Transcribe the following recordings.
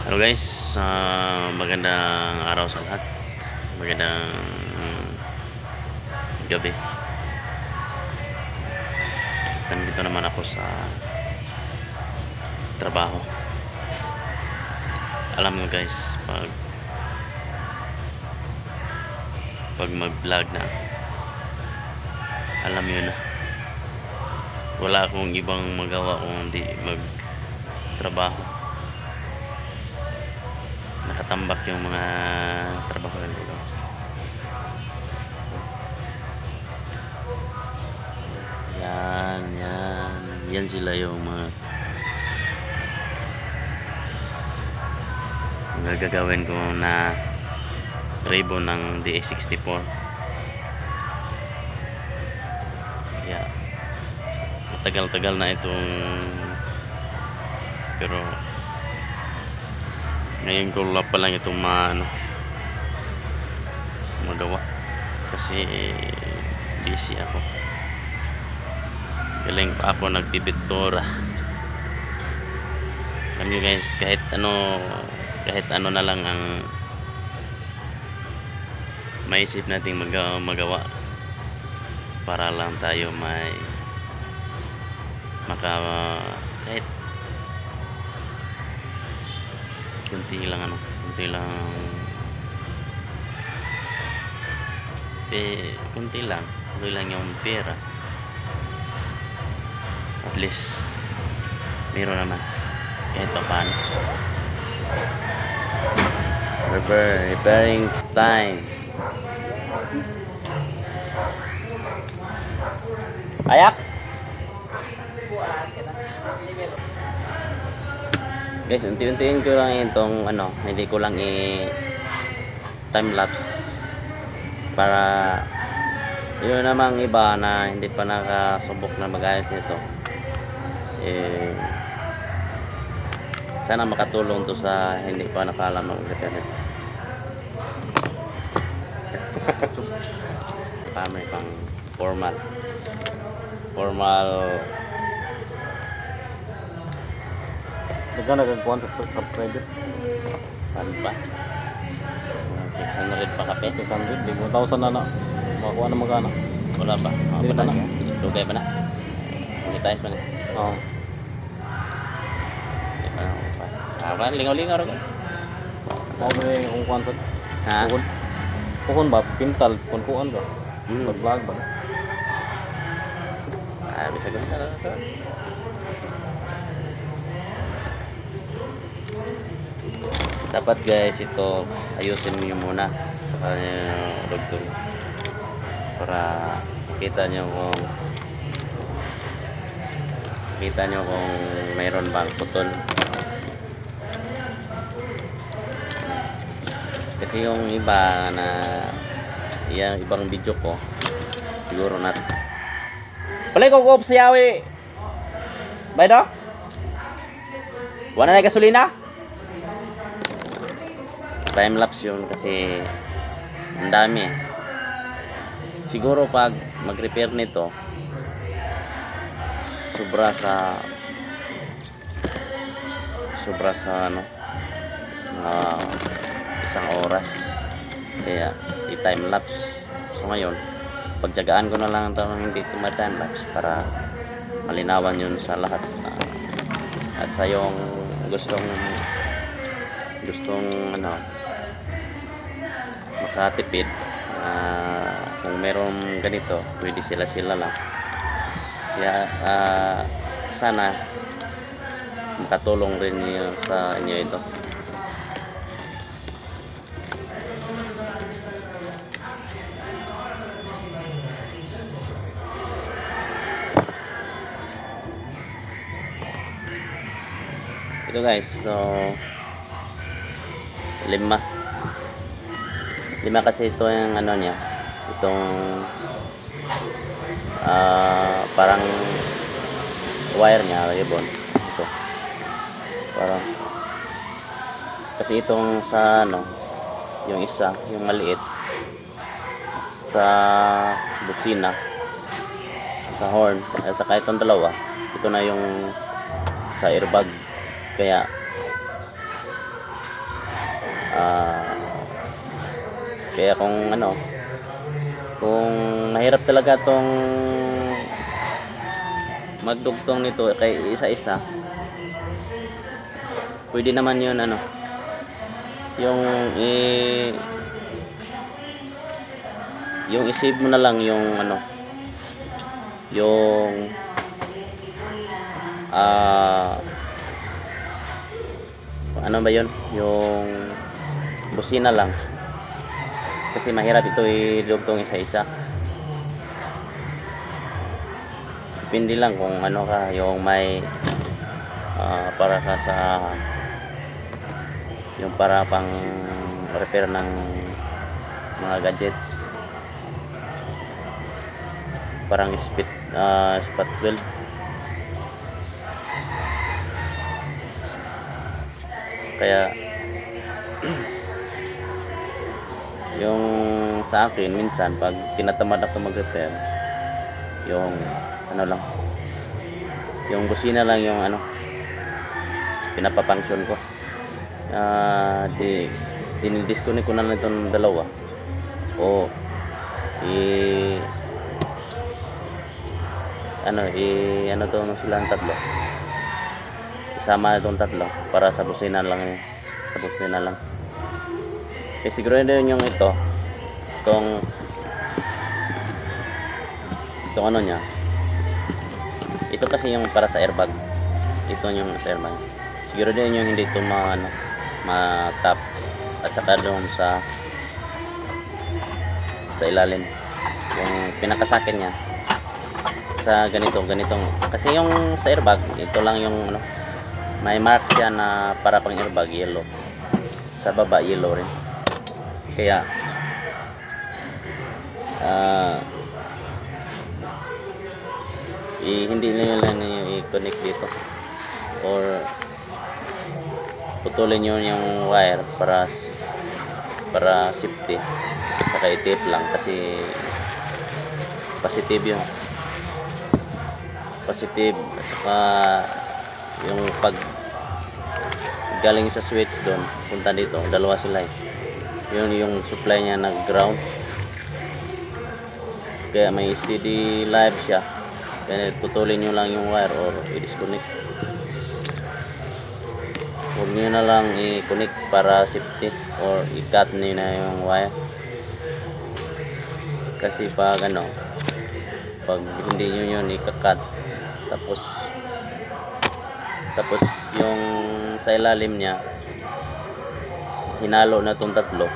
Hello guys, magandang araw sa lahat. Magandang gabi. Nandito naman ako sa trabaho. Alam mo guys, pag mag-vlog na, alam yun na, wala akong ibang magawa kung hindi magtrabaho. Nakatambak yung mga trabaho nila. Yan sila yung mga gagawin ko na ribbon ng DA64. Yeah. Matagal-tagal na itong, pero ngayon ko pa lang itong magawa kasi busy ako. Galing pa ako nagbibintura. Alam nyo guys, kahit ano na lang ang maisip nating magawa para lang tayo may kahit kunti lang yung pera, at least meron naman kahit pa paano. Repairing time. Ayak guys, unti-untiin ko lang itong hindi ko lang time lapse para yun namang iba na hindi pa nakasubok na mag-ayos nito, sana makatulong to sa hindi pa nakaalam ng repair nito. May pang formal nagkuhan sa subscriber. Ano ba? 600 pa kape? 600, 1,000 na makakuha na magana. Wala pa? Hindi pa na. Lugay pa na? Monetize pa na? Oo. Hindi pa na. Lingaw-lingaw rin. Ako na yung kung kuhan sa Ha? kukun ba? Pintal, kung kuhan ba? Mag-vlog ba? Bisa ganda na ito. Dapat guys, ito ayusin niyo muna sa rugtong para kita nyo kung mayroon bang putol. Kasi yung iba na ibang video ko siguro na palay ko sa yawi bay do wala na gasolina. Time lapse yun kasi ang dami siguro pag mag-repair nito sobra sa isang oras, kaya i-time lapse. So ngayon pagtyagaan ko na lang ito hindi time lapse para malinawan yun sa lahat, at sa yung gustong makatipid, kung meron ganito pwede sila lang, kaya sana makatulong rin sa inyo ito. Ito guys, so lima kasi ito yung niya, itong parang wire niya, ribbon ito, parang kasi itong sa yung isa, yung maliit sa busina, sa horn, saka itong dalawa, ito na yung sa airbag. Kaya Kaya kung ano, kung mahirap talaga tong magdugtong nito kay isa-isa, pwede naman yun ano, yung yung i-save mo na lang yung ano, yung ano ba yun, yung busina lang, kasi mahirap ito idugtong isa-isa. Depende lang kung ano ka, yung may para ka sa yung para pang repair ng mga gadget, parang spot weld. Kaya yung sa akin minsan pag tinatamad ako mag-repair, yung ano lang, yung busina lang yung ano, pinapapunction ko. Dinidisconnect ko na lang itong dalawa, o ano to silang tatlo, isama itong tatlo para sa busina lang yun, sa busina lang. Okay, siguro din yung itong ano niya, ito kasi yung para sa airbag, ito yung sa airbag. Siguro din yung hindi ito ma-tap, at saka doon sa ilalim yung pinakasakin niya sa ganitong kasi yung sa airbag ito lang yung ano, may mark siya na para pang airbag, yellow, sa baba yellow rin. Kaya hindi nila i-connect dito, or putulin nyo yung wire para safety, saka i-tape lang kasi positive yun, positive. At saka yung pag galing sa switch doon punta dito, dalawa sila yun yung supply niya nag ground, kaya may steady live siya. Kaya tutulin nyo lang yung wire or i-disconnect, huwag nyo na lang i-connect para safety, or i-cut nyo na yung wire. Kasi pag ano, pag hindi nyo yun i-cut, tapos yung sa ilalim niya hinalo na itong tatlo,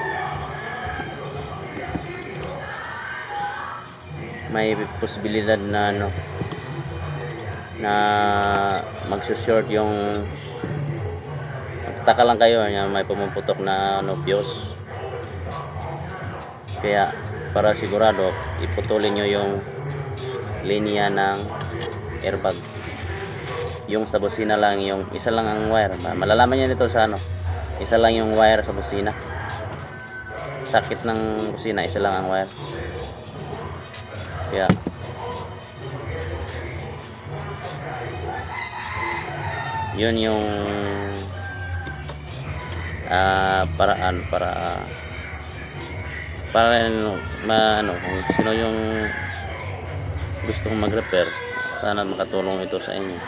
may posibilidad na ano, na magsushort yung, taka lang kayo na may pumuputok na ano, fuse. Kaya para sigurado iputulin nyo yung linya ng airbag, yung sa busina lang, yung isa lang ang wire. Malalaman nyo nito sa ano, isa lang yung wire sa busina, sakit ng busina, isa lang ang wire. Kaya yun yung paraan para ano, kung sino yung gustong mag-repair, sana makatulong ito sa inyo.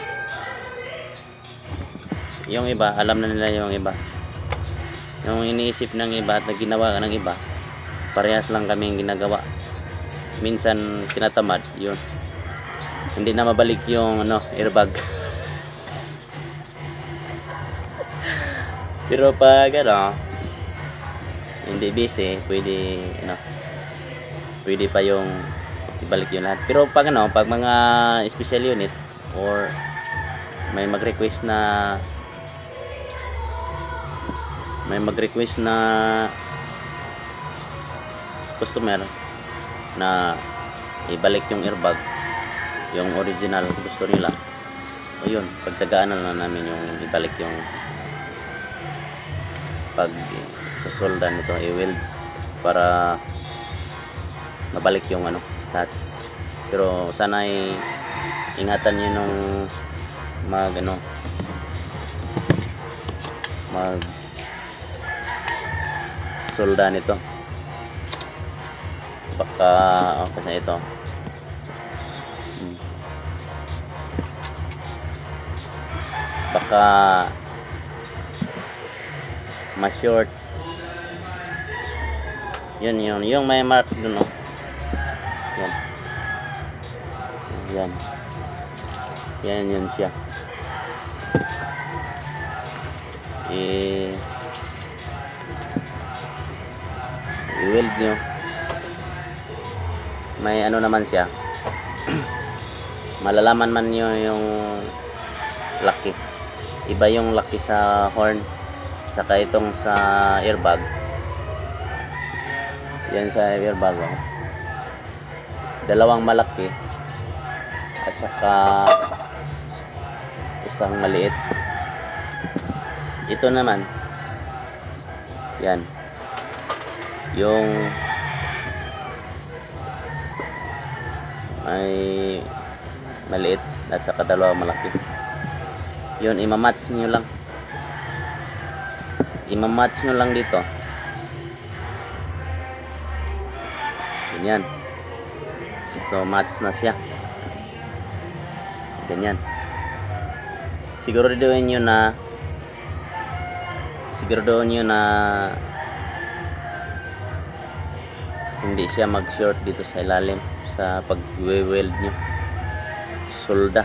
Yung iba, alam na nila, yung iba, yung iniisip ng iba at ginawa ng iba, parehas lang kaming ginagawa. Minsan tinatamad, yun, hindi na mabalik yung ano, airbag. Pero pag ano, hindi busy, pwede ano, pwede pa yung ibalik yun lahat. Pero pag ano, pag mga special unit or may mag-request na customer na ibalik yung airbag, yung original gusto nila, o yun, pagtsagaan na lang namin yung ibalik yung pag sa solda nito, i-weld para mabalik yung ano, lahat. Pero sana ingatan niyo nung solda nito. Baka okay na ito. Baka ma-short. Yun yung may mark dun, no? Yan. Yan. Yan yun siya. I-weld nyo. May ano naman siya. Malalaman man nyo yung laki. Iba yung laki sa horn, saka itong sa airbag. Yan sa airbag, oh. Dalawang malaki at saka isang maliit. Ito naman, yan, yung may maliit at saka dalawang malaki. Yun, imamatch nyo lang. Imamatch nyo lang dito. Ganyan. So, match na siya. Ganyan. Siguraduhin nyo na hindi siya mag-short dito sa ilalim sa pag-weld nyo. Solda.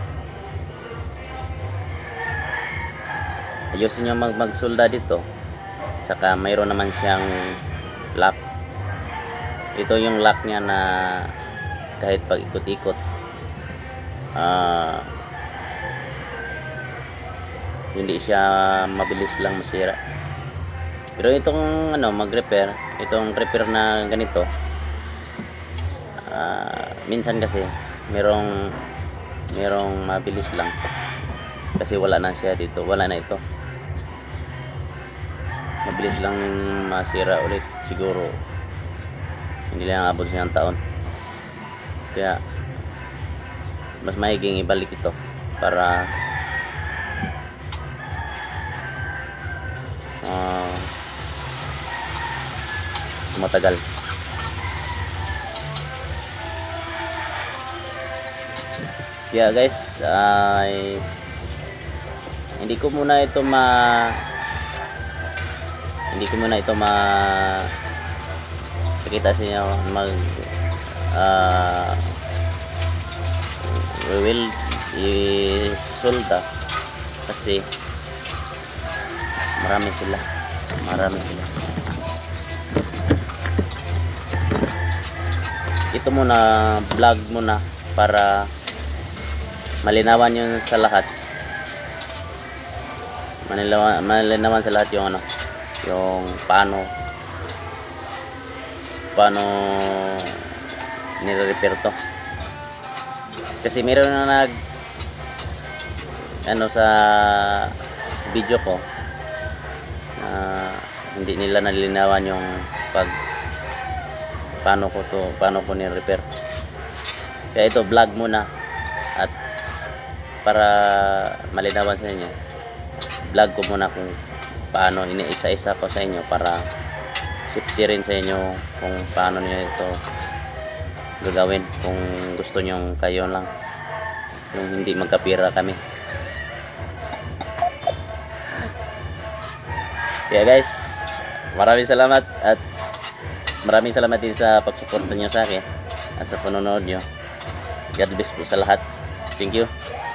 Ayusin nyo magsolda dito. Saka mayroon naman siyang lock. Ito yung lock niya na kahit pag ikot-ikot hindi siya mabilis lang masira. Pero itong mag-repair, itong repair na ganito, minsan kasi merong mabilis lang kasi wala na siya dito, wala na ito. Mabilis lang masira ulit, siguro hindi lang abot siyang taon. Kaya mas maiging ibalik ito para matagal. Kaya guys, hindi ko muna ito pakita sa inyo will isolda kasi marami sila. Ito muna, vlog muna para malinawan yun sa lahat. Malinawan sa lahat yung yung paano nire-repair to. Kasi meron na sa video ko hindi nila nalinawan yung paano ko ni-repair. Kaya ito vlog muna at para malinawan sa inyo, vlog ko muna kung paano, iniisa-isa ko sa inyo para safety rin sa inyo kung paano niyo ito gagawin kung gusto nyo kayo lang, yung hindi magkapira kami. Kaya guys, maraming salamat at maraming salamat din sa pagsuporta nyo sa akin at sa panonood nyo. God bless po sa lahat. Thank you.